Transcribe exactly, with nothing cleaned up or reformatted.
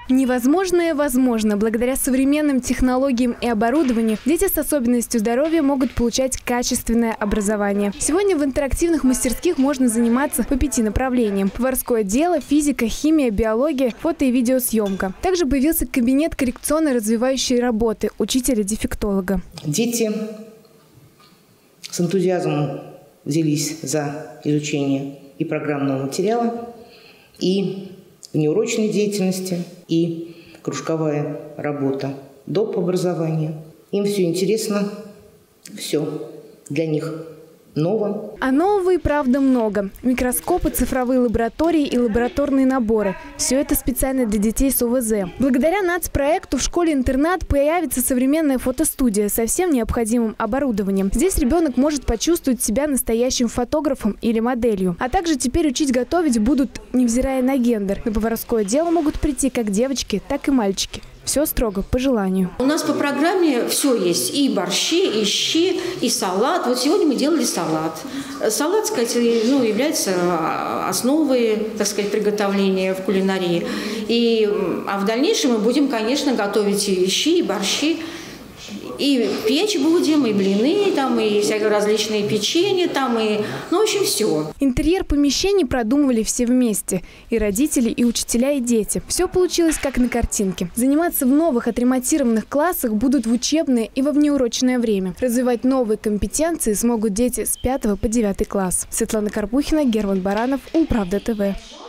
Невозможное возможно. Благодаря современным технологиям и оборудованию дети с особенностью здоровья могут получать качественное образование. Сегодня в интерактивных мастерских можно заниматься по пяти направлениям: поварское дело, физика, химия, биология, фото- и видеосъемка. Также появился кабинет коррекционно-развивающей работы учителя-дефектолога. Дети с энтузиазмом взялись за изучение и программного материала, и внеурочной деятельности, и кружковая работа доп. Образования. Им все интересно, все для них ново. А нового и правда много. Микроскопы, цифровые лаборатории и лабораторные наборы. Все это специально для детей с О В З. Благодаря нацпроекту в школе-интернат появится современная фотостудия со всем необходимым оборудованием. Здесь ребенок может почувствовать себя настоящим фотографом или моделью. А также теперь учить готовить будут, невзирая на гендер. На поварское дело могут прийти как девочки, так и мальчики. Все строго по желанию. У нас по программе все есть. И борщи, и щи, и салат. Вот сегодня мы делали салат. Салат, так сказать, ну, является основой, так сказать, приготовления в кулинарии. И, а в дальнейшем мы будем, конечно, готовить и щи, и борщи. И печь будем, и блины, там, и всякие различные печенья, там, и, ну, в общем, все. Интерьер помещений продумывали все вместе. И родители, и учителя, и дети. Все получилось как на картинке. Заниматься в новых отремонтированных классах будут в учебное и во внеурочное время. Развивать новые компетенции смогут дети с пятого по девятый класс. Светлана Карпухина, Герман Баранов, Улправда ТВ.